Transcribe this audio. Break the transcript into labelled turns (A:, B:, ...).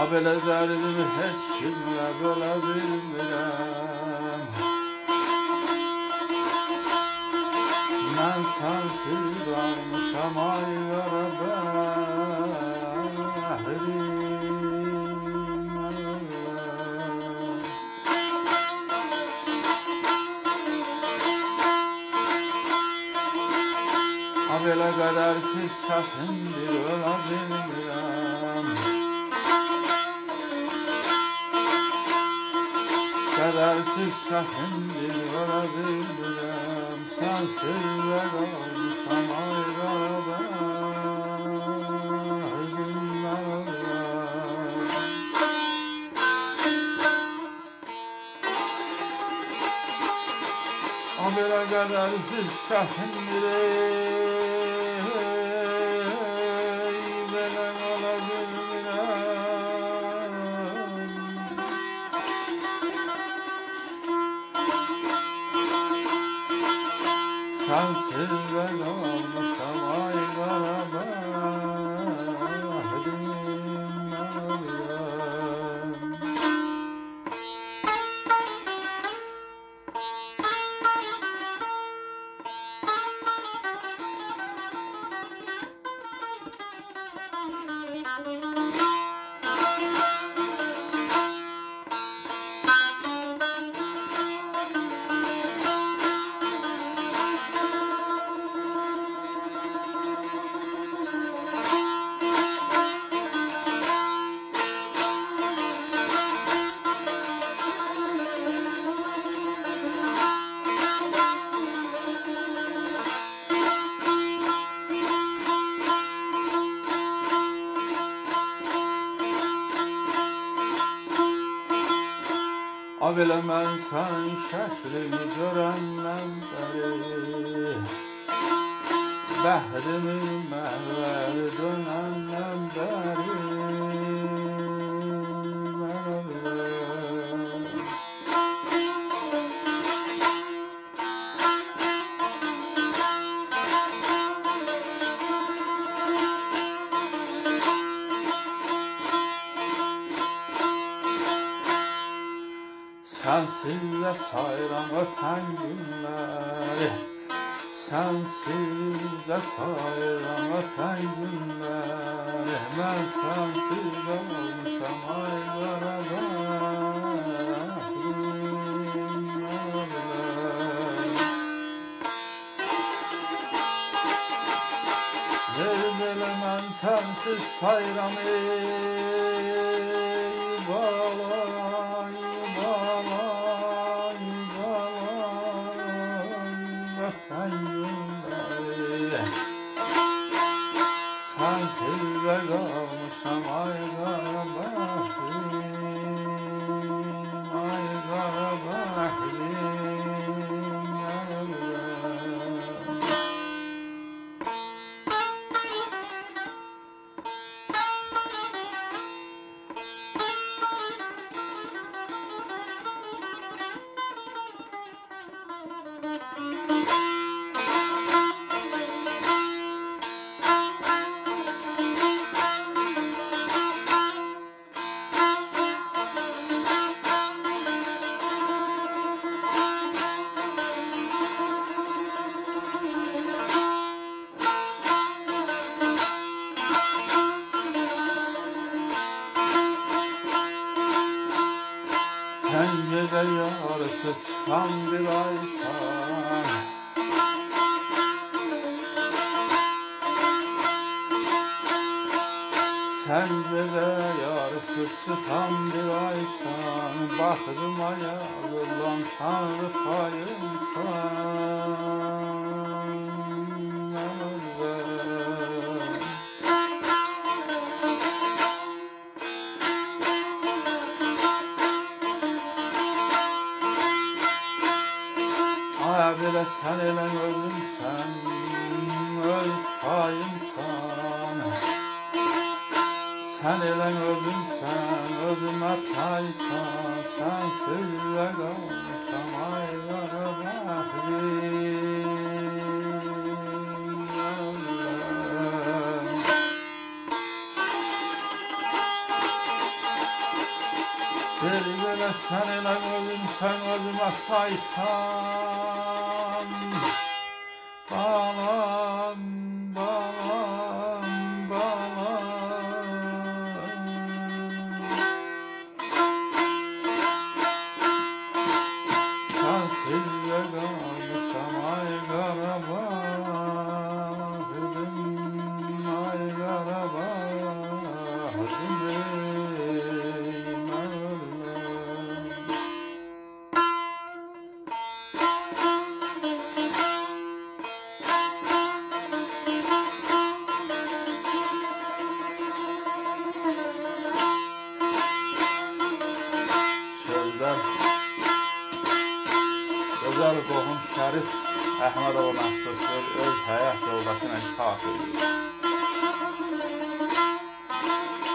A: Belə dərdimi heç kimlə belə bilmirəm. Mən sənsiz qalmışam ay qara bəhrim. Belə qədərsiz çətindir ölə bilmirəm. Qədərsiz çətindir ölə bilmirəm. Sənsiz də qalmışam ay qara bəhrim mən öləm. Belə qədərsiz çətindir sensiz de kalmışam ay qara bəhrim mən öləm. Belə mən sən şəklini görəndən bəri, bəhrimi məhvəri dönəndən bəri mən öləm. Sensiz de sayram öten günleri, sensiz de sayram öten günleri. Ben sensiz de olmuşam ay qara bəhrim mən öləm. Belə mən sensiz sayram ey balay. Sensiz de kalmışam ay qara bəhrim, ay qara bəhrim mən öləm. Sen gece yarısı çıkan bir aysan, sen gece yarısı çıkan bir aysan, baktım ayağımdan tanrı payımsan mən öləm. Belə sən elən özümsən, öz payımsan. Sən elən özümsən, özümə paysan. Sənsiz də qalmışam ay qara bəhrim mən öləm. Sen elə gözüm, sen gözüme saysan. Balam, balam, balam. Sensiz de kalmışam ay Qarabağım, ay Qarabağım, Gözəl qohum Şərif Əhmədova məxsusdur, öz həyat yoldaşı ilə ifadə edir.